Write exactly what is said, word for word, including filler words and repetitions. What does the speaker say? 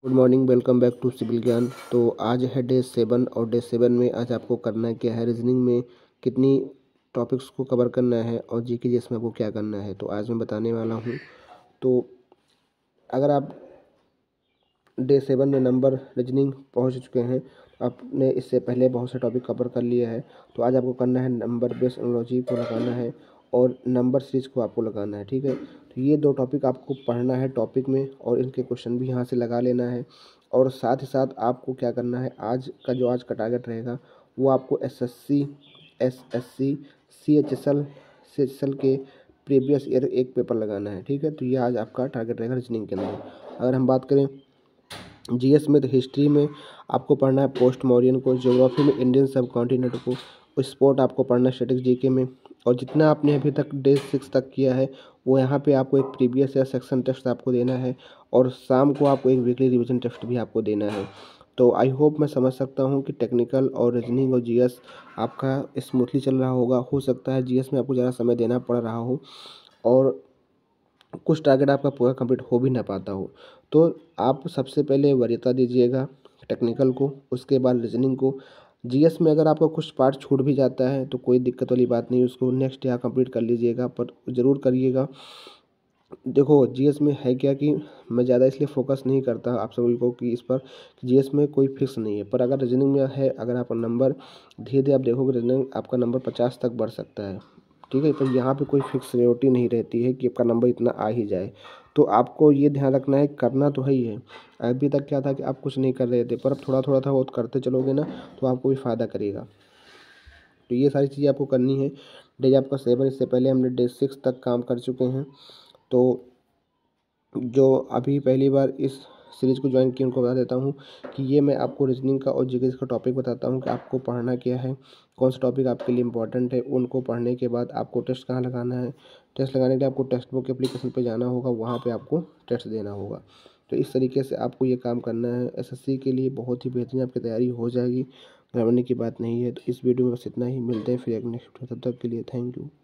Good morning, welcome back to civil Gyan. तो आज है डे सेवन और डे सेवन में आज आपको करना है क्या है, रीजनिंग में कितनी टॉपिक्स को कवर करना है और जी के जी में आपको क्या करना है, तो आज मैं बताने वाला हूँ। तो अगर आप डे सेवन में नंबर रीजनिंग पहुँच चुके हैं, आपने इससे पहले बहुत से टॉपिक कवर कर लिया है, तो आज आपको करना है नंबर बेस्ड एनालॉजी को लगाना है और नंबर सीरीज को आपको लगाना है। ठीक है, तो ये दो टॉपिक आपको पढ़ना है टॉपिक में और इनके क्वेश्चन भी यहाँ से लगा लेना है। और साथ ही साथ आपको क्या करना है, आज का जो आज का टारगेट रहेगा वो आपको S S C S S C C H S L C H S L के प्रीवियस ईयर एक पेपर लगाना है। ठीक है, तो ये आज आपका टारगेट रहेगा रीजनिंग के अंदर। अगर हम बात करें जीएस में, तो हिस्ट्री में आपको पढ़ना है पोस्ट मॉरियन को, ज्योग्राफी में इंडियन सब कॉन्टिनेंट को, स्पोर्ट आपको पढ़ना है स्टैटिक्स जीके में। और जितना आपने अभी तक डे सिक्स तक किया है वो यहाँ पे आपको एक प्रीवियस या सेक्शन टेस्ट आपको देना है और शाम को आपको एक वीकली रिवीजन टेस्ट भी आपको देना है। तो आई होप मैं समझ सकता हूँ कि टेक्निकल और रीजनिंग और जीएस आपका स्मूथली चल रहा होगा। हो सकता है जीएस में आपको ज़्यादा समय देना पड़ रहा हो और कुछ टारगेट आपका पूरा कंप्लीट हो भी ना पाता हो। तो आप सबसे पहले वरीयता दीजिएगा टेक्निकल को, उसके बाद रीजनिंग को। जीएस में अगर आपका कुछ पार्ट छूट भी जाता है तो कोई दिक्कत वाली बात नहीं, उसको नेक्स्ट ईयर कंप्लीट कर लीजिएगा, पर ज़रूर करिएगा। देखो जीएस में है क्या कि मैं ज़्यादा इसलिए फोकस नहीं करता आप सभी को कि इस पर जीएस में कोई फिक्स नहीं है, पर अगर रीजनिंग में है, अगर आपका नंबर धीरे धीरे आप देखोगे रीजनिंग आपका नंबर पचास तक बढ़ सकता है। ठीक है, तो यहाँ पे कोई फिक्स रेवटी नहीं रहती है कि आपका नंबर इतना आ ही जाए। तो आपको ये ध्यान रखना है, करना तो है ही है। अभी तक क्या था कि आप कुछ नहीं कर रहे थे, पर अब थोड़ा थोड़ा था वो करते चलोगे ना तो आपको भी फ़ायदा करेगा। तो ये सारी चीज़ें आपको करनी है। डे आपका सेवन, इससे पहले हमने डे सिक्स तक काम कर चुके हैं। तो जो अभी पहली बार इस सीरीज़ को ज्वाइन किया उनको बता देता हूँ कि ये मैं आपको रीजनिंग का और जीके का टॉपिक बताता हूँ कि आपको पढ़ना क्या है, कौन सा टॉपिक आपके लिए इंपॉर्टेंट है। उनको पढ़ने के बाद आपको टेस्ट कहाँ लगाना है, टेस्ट लगाने के लिए आपको टेक्स्ट बुक एप्लीकेशन पे जाना होगा, वहाँ पे आपको टेस्ट देना होगा। तो इस तरीके से आपको ये काम करना है। एसएससी के लिए बहुत ही बेहतरीन आपकी तैयारी हो जाएगी, घबराने की बात नहीं है। तो इस वीडियो में बस इतना ही, मिलते हैं फिर एक नेक्स्ट। तब तक के लिए थैंक यू।